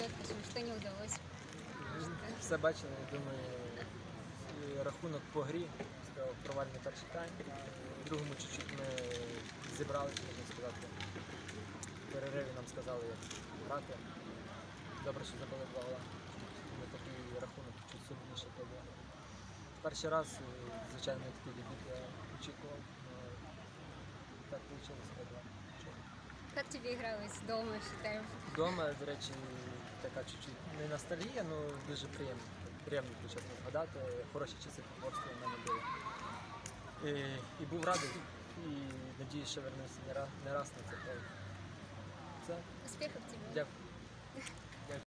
четко, что не удалось? Все бачили, я думаю, рахунок по грі, сказав, провальний перший тайм. В другому чуть-чуть ми зібралися, можна сказати. В перериві нам сказали, як грати. Добре, що забили 2 гола. Ми такий рахунок чуть сильніше побили. Перший раз, звичайно, такий дебют я очікував. Так вийшло 2. Как тебе игралось дома, считаю? Вдома, до речі, така чуть-чуть не ностальгія, але дуже приємно. Приємно, чесно, згадати. Хороші часи поборства в мене були. І був радий. І надіюсь, що вернуся не раз на це. Це. Успехов тебе! Дякую.